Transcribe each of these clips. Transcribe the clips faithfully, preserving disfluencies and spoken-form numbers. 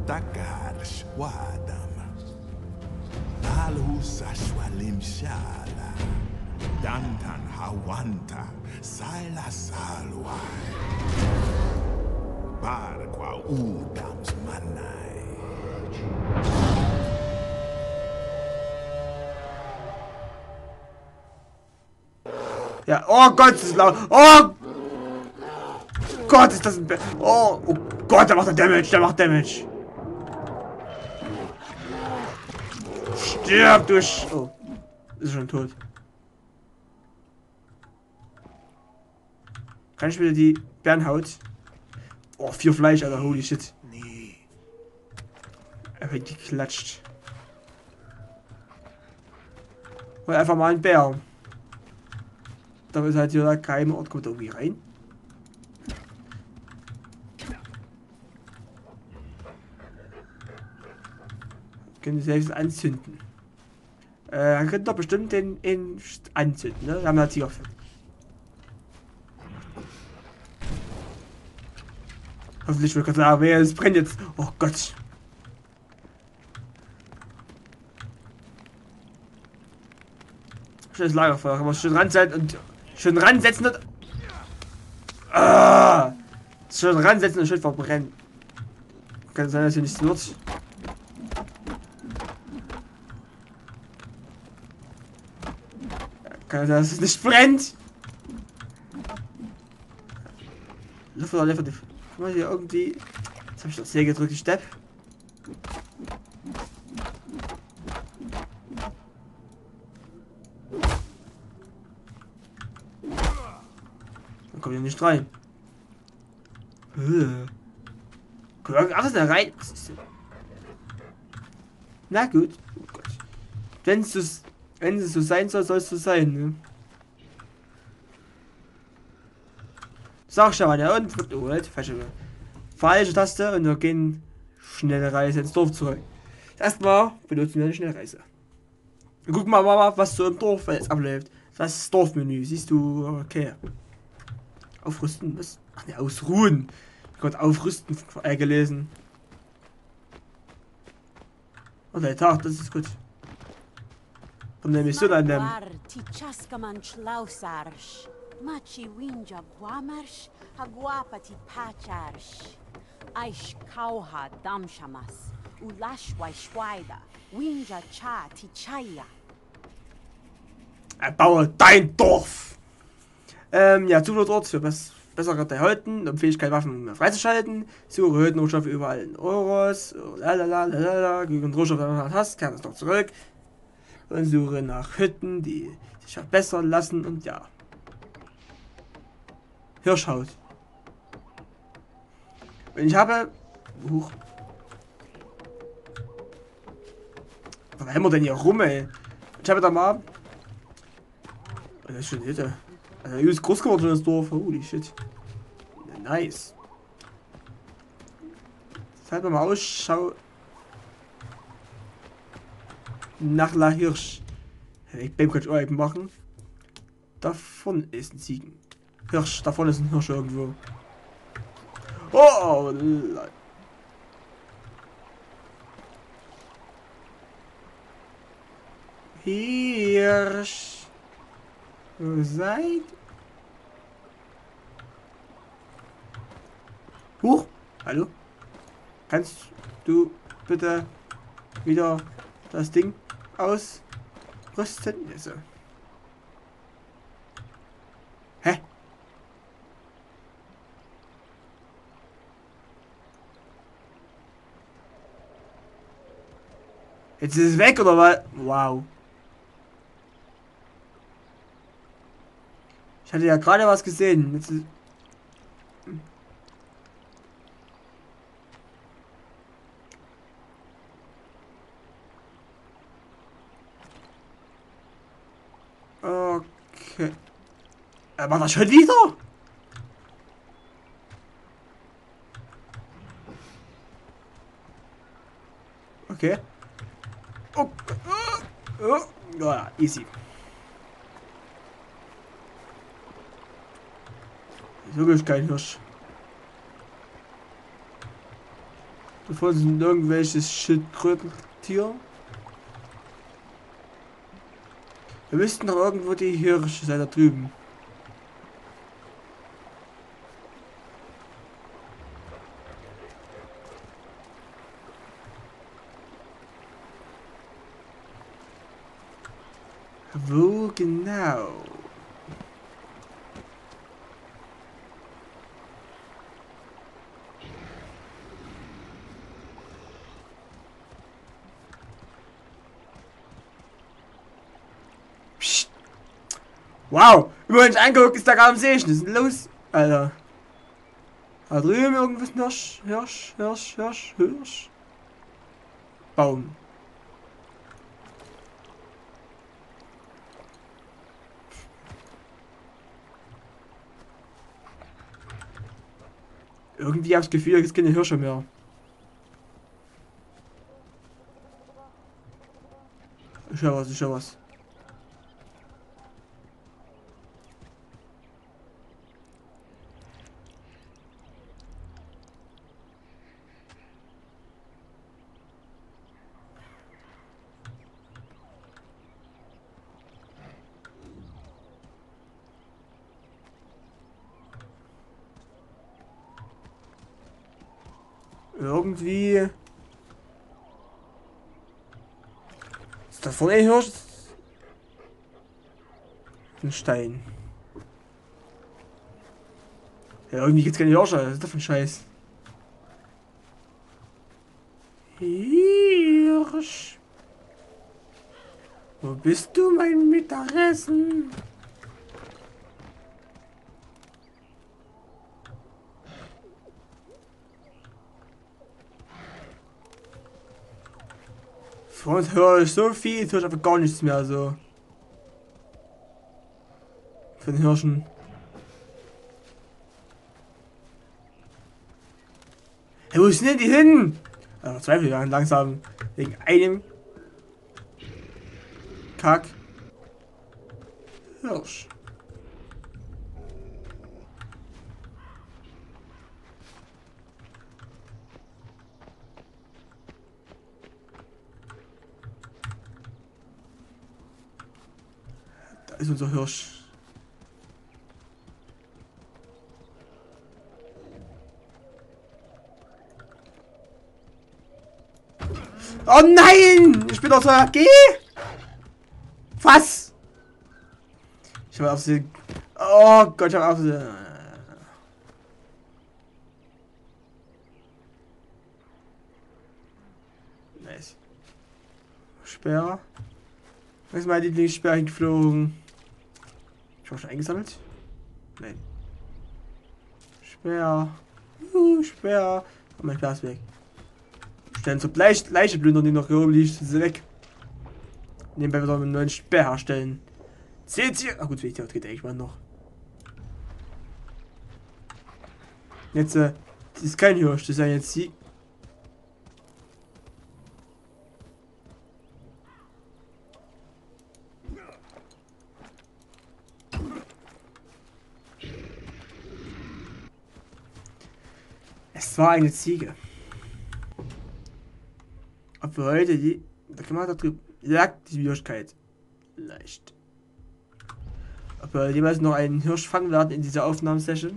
Takarsh wadam. Alhusashwalim shala. Dantan hawanta. Sala salwai. Barqua udams manai. Ja, oh Gott, das ist laut. Oh Gott, ist das ein... Be oh, oh Gott, der macht einen Damage, der macht Damage. Stirb, du Sch... Oh, ist schon tot. Kann ich wieder die Bärenhaut? Oh, vier Fleisch, Alter, holy shit. Er wird geklatscht. Hol einfach mal einen Bär. Da ist halt hier der geheime Ort. Kommt irgendwie rein. Können Sie selbst anzünden. Äh, dann könnte doch bestimmt den, den anzünden, ne? Wir haben ja Tigerfett. Hoffentlich wird gerade sagen, wer es brennt jetzt. Oh Gott. Schönes Lagerfeuer. Kann man schön ransetzen und schön ransetzen und. Ah! Schön ransetzen und schön verbrennen. Kann sein, dass hier nichts wird. Kann sein, dass es nicht brennt. Luft oder Luft. Guck mal hier irgendwie. Jetzt habe ich das sehr gedrückt, die Stepp. Dann kommt hier nicht rein. Guck mal, ach, ist da rein. Was ist denn? Na gut. Oh Gott. Wenn es wenn es so sein soll, soll es so sein, ne? Sag schon mal, ja, und wird geholt. Falsche, falsche Taste und wir gehen schnelle Reise ins Dorf zurück. Erstmal benutzen wir eine Schnellreise. Guck mal, Mama, was so im Dorf jetzt abläuft. Das ist das Dorfmenü, siehst du? Okay. Aufrüsten, was? Ach ne, ausruhen. Ich konnte aufrüsten äh, gelesen. Okay, Tag, das ist gut. Und nämlich so dann. Machi winja guamarsh, haguapati pacharsh. Aish kauha damshamas, ulashwai schweida, winja cha tichaya. Erbaue dein Dorf! Ähm, ja, Zufluchtsort für bess bessere erhalten, um Fähigkeit Waffen freizuschalten, suche Hütten Rohstoffe überall in Oros, lalalala, genügend Rohstoffe, wenn du hast, kehr das doch zurück. Und suche nach Hütten, die sich verbessern lassen und ja. Hirschhaut. Und ich habe. Huch. Was haben wir denn hier rum, ey? Ich habe da mal. Oh, das ist schon Hütte. Also, ist groß geworden, das Dorf. Holy shit. Nice. Jetzt halten wir mal Ausschau. Nach La Hirsch. Ich bin kurz eben machen. Davon ist ein Ziegen. Hirsch, da vorne ist ein Hirsch irgendwo. Oh! Hirsch. Wo seid? Huch! Hallo? Kannst du bitte wieder das Ding ausrüsten? Also. Hä? Jetzt ist es weg, oder was? Wow. Ich hatte ja gerade was gesehen. Jetzt ist okay. Er macht das schon wieder? Okay. Oh, oh, oh, ja, easy. Ist wirklich kein Hirsch. Davor sind irgendwelches Schildkrötentier. Wir müssten doch irgendwo die Hirsche sein da drüben. Wo genau? Psst. Wow, über mich angeguckt ist da gerade am See. Was ist denn los? Alter. Da drüben irgendwas Hirsch, Hirsch, Hirsch, Hirsch, Hirsch. Baum. Irgendwie habe ich das Gefühl, es gibt keine Hirsche mehr. Ich höre was, ich höre was. Irgendwie. Ist das von ein Hirsch? Ein Stein. Ja, irgendwie gibt's keine Hirsche. Was ist das für ein Scheiß? Hirsch. Wo bist du, mein Mittagessen? Vor uns höre ich so viel, jetzt höre ich einfach gar nichts mehr so. Von den Hirschen. Hey, wo sind denn die hin? Also Zweifel werden langsam wegen einem Kack Hirsch. Da ist unser Hirsch. Oh nein! Ich bin doch so. Geh! Was? Ich habe auf sie. Oh Gott, ich habe auf sie. Nice. Sperr. Wo ist mein Lieblingssperr hingeflogen? Ich habe schon eingesammelt? Nein. Sperr. Uh, Sperr. Oh, mein Glas weg. Stellen so Leiche, Leiche plündern, die noch hier oben liegt, sind sie weg. Nebenbei wieder einen neuen Sperr herstellen. Seht ihr? Ah gut, wie ich das geht eigentlich mal noch. Jetzt, äh, das ist kein Hirsch, das ist ja jetzt die. Es war eine Ziege. Ob wir heute die. Da kann man da drüben. Jagt die Schwierigkeit. Leicht. Ob wir jemals noch einen Hirsch fangen werden in dieser Aufnahmesession?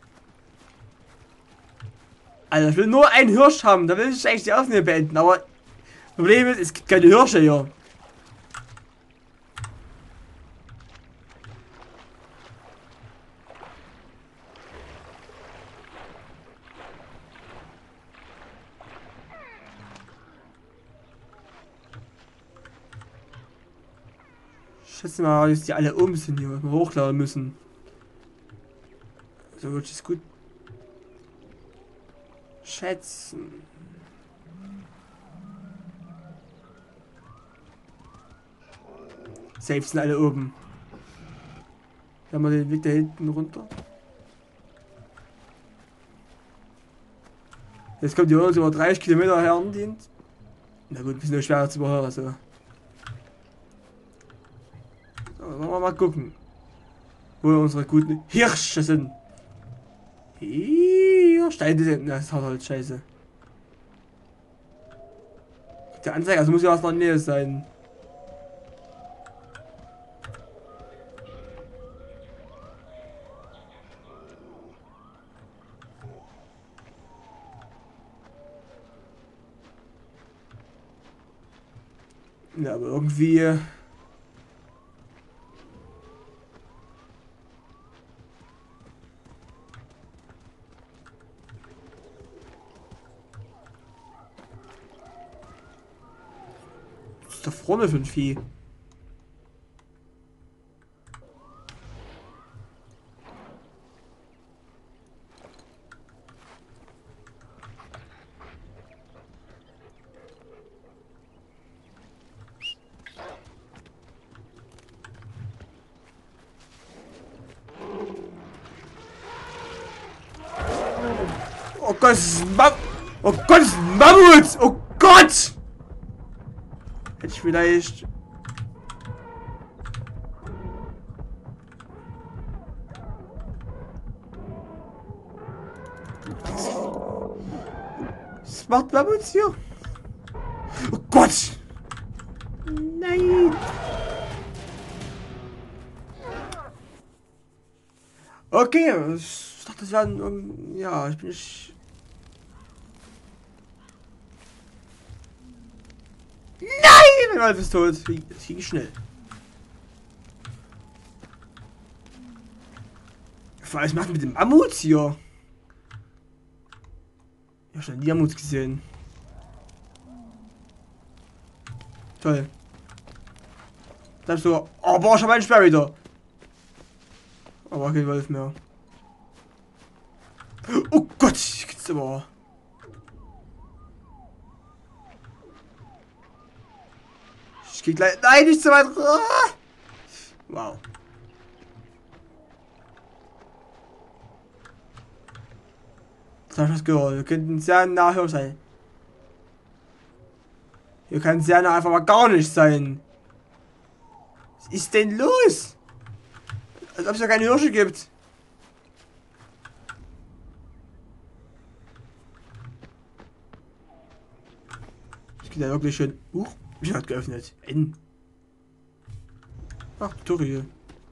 Also ich will nur einen Hirsch haben, da will ich eigentlich die Aufnahme beenden, aber das Problem ist, es gibt keine Hirsche hier. Ich schätze mal, dass die alle oben sind hier, was wir hochladen müssen. So wird es gut schätzen. Safe sind alle oben. Dann haben wir den Weg da hinten runter. Jetzt kommt die uns über dreißig Kilometer her dient. Na gut, ein bisschen schwerer zu überhören. Also. So, wollen wir mal gucken, wo unsere guten Hirsche sind. Hier, Steine sind. Das ist halt scheiße. Der Anzeiger, also muss ja was noch in der Nähe sein. Ja, aber irgendwie... Was ist da vorne für ein Vieh? Oh Gott, es ist ein Mam Oh Gott, es ist ein Mammut! Oh Gott! Hätte ich vielleicht... Was macht Mammuts hier? Oh Gott! Nein! Okay, ich dachte, das wären... Um, ja, ich bin nicht... Nein! Mein Wolf ist tot. Es ging schnell. Was macht mit dem Mammuts hier? Ich habe schon die Mammuts gesehen. Toll. Da ist sogar... Oh, boah, ich habe einen Sperr wieder. Aber kein Wolf mehr. Oh Gott, ich geht's aber... Ich geh gleich... Nein, nicht so weit... Wow. Das habe ich was gehört. Wir könnten sehr nah hier sein. Hier kann sehr nah einfach mal gar nicht sein. Was ist denn los? Als ob es ja keine Hirsche gibt. Das geht ja wirklich schön. Huch, ich hat geöffnet. N. Ach, Tutorial.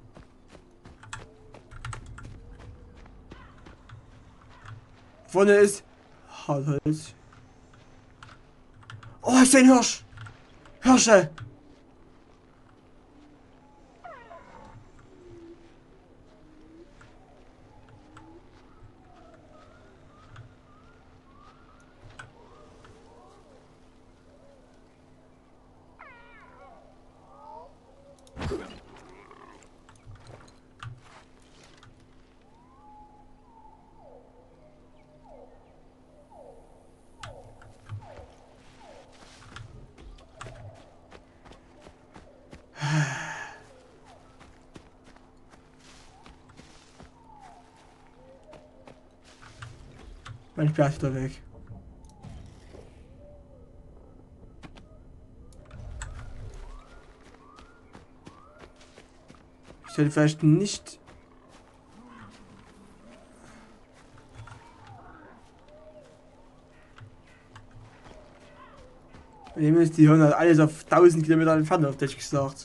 Vorne ist Hartholz. Oh, ich sehe einen Hirsch. Hirsche. Mein Sperr ist wieder weg. Ich sollte vielleicht nicht... Wir nehmen jetzt die hundert alles auf tausend Kilometer entfernt, auf Deutsch gesagt.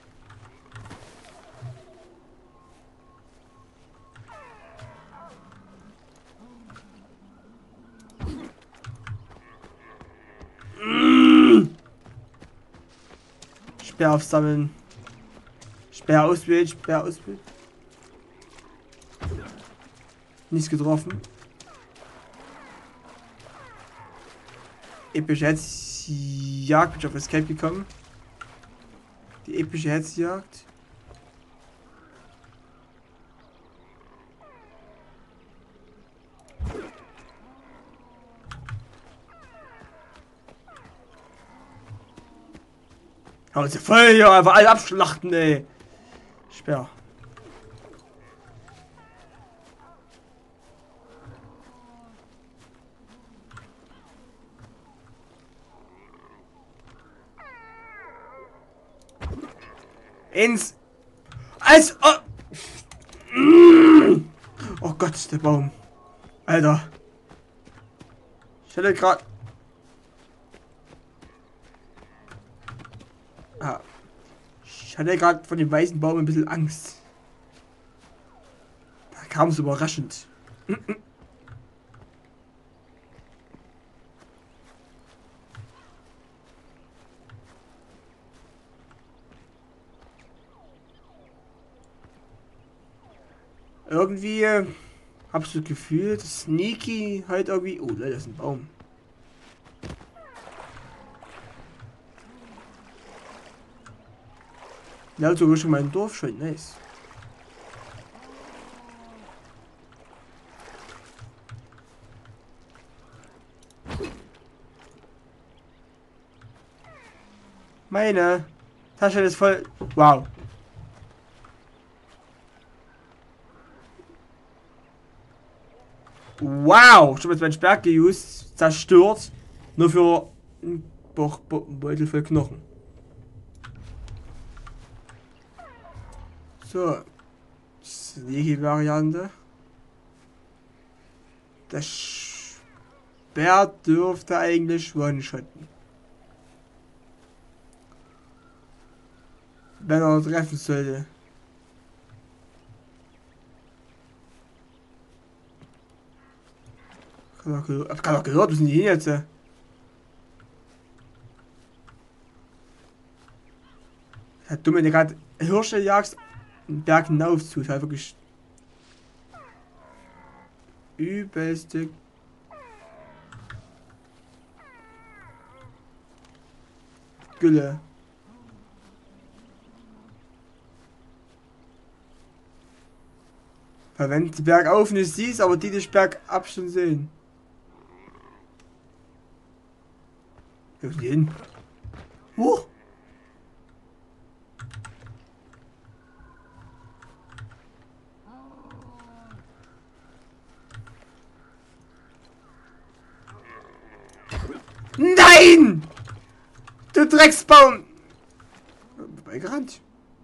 Sperr aufsammeln. Sperr auswählen, Sperr auswählen. Nichts getroffen. Epische Hetzjagd, bin ich auf Escape gekommen. Die epische Hetzjagd. Hau uns voll hier, einfach alle abschlachten, ey. Sperr. Ins... Als... Oh, oh Gott, der Baum. Alter. Ich hätte gerade... Ich hatte gerade von dem weißen Baum ein bisschen Angst. Da kam es überraschend. Irgendwie äh, hab ich so das Gefühl, dass Sneaky halt irgendwie... Oh, Leute, das ist ein Baum. Ja, sogar schon mein Dorf schon, nice. Meine Tasche ist voll... Wow. Wow, ich habe jetzt meinen Sperr geused, zerstört. Nur für einen Bo Bo Beutel voll Knochen. So. Sneaky Variante. Das Sperr dürfte eigentlich one-shotten. Wenn er treffen sollte. Ich hab gehört, hab gerade gehört, wo sind die hin jetzt? Der Dumme, der gerade Hirsche jagst, einen Berg hinauf zu. Das war wirklich übelste Gülle. Weil wenn du bergauf nicht siehst, aber die dich bergab schon sehen. Wo sind die hin? Huch! Nein! Du Drecksbaum! Vorbeigerannt.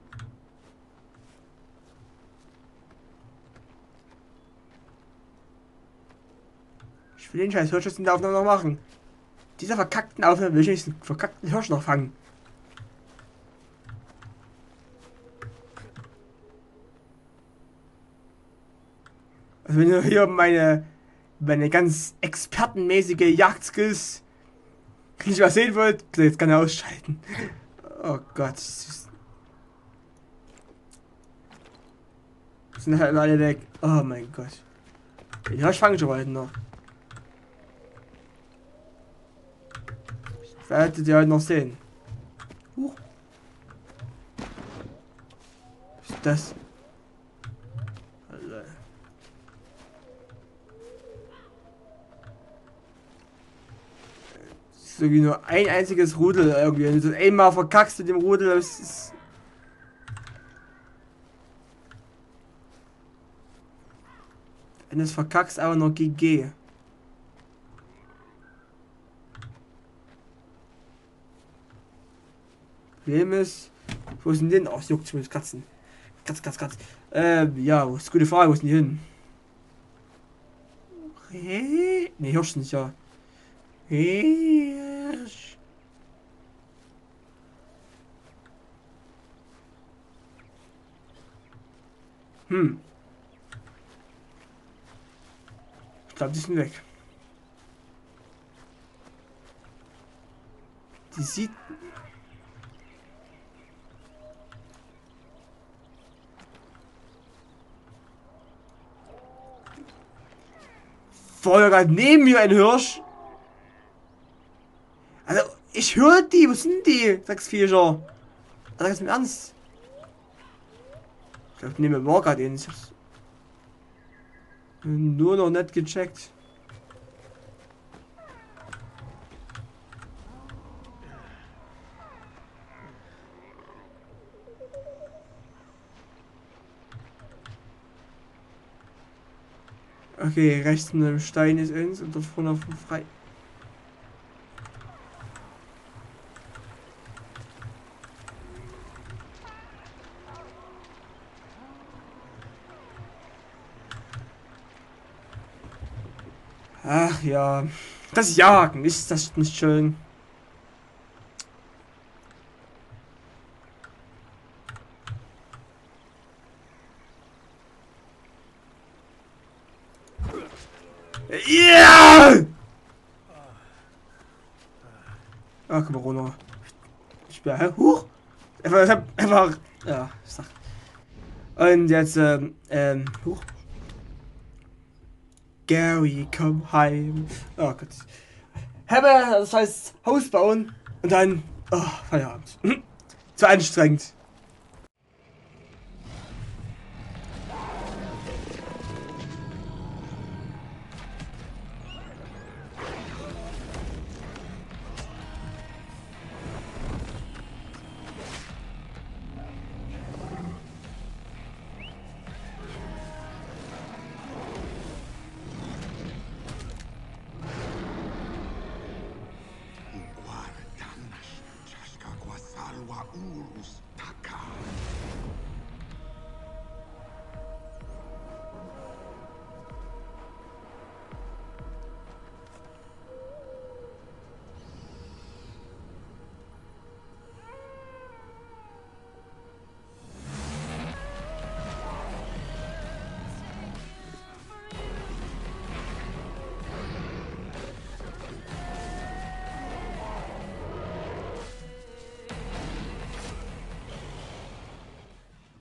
Ich will den scheiß Hirsch jetzt in der Aufnahme noch machen. Dieser verkackten Aufnahme will ich nicht den verkackten Hirsch noch fangen. Also wenn du hier meine, meine ganz expertenmäßige Jagdskills nicht was sehen wollt, jetzt kann er ausschalten. Oh Gott. Sind halt alle weg. Oh mein Gott. Den Hirsch fange ich aber heute noch. Werdet ihr heute noch sehen. Huch. Was ist das? Alter. Es ist irgendwie nur ein einziges Rudel irgendwie. Wenn du das einmal verkackst mit dem Rudel, das ist... Wenn du es verkackst, aber noch G G. Problem ist, wo sind die denn? Oh, es juckt schon mit Katzen. Katz, Katz, Katz. Ähm, ja, wo ist gute Frage, wo sind die hin? Ne, Hirsch nicht, ja. Hirsch. Hm. Ich glaube, die sind weg. Die sieht... Vorher gerade neben mir ein Hirsch. Also, ich höre die. Wo sind die? Sechs Viecher. Also, ganz im Ernst. Ich glaube, ich nehme mir gerade den. Ich hab's nur noch nicht gecheckt. Okay, rechts mit dem Stein ist eins und da vorne frei. Ach ja, das Jagen ist das nicht schön. Ah, komm mal runter. Ich bin, hä? Huch! Einfach, ich hab einfach, ja, ich sag. Und jetzt, ähm, ähm, huch. Gary, komm heim. Oh Gott. Habe das heißt Haus bauen und dann, oh, Feierabend. Zu anstrengend. Guardanas, Chaskaquasalwa Urus,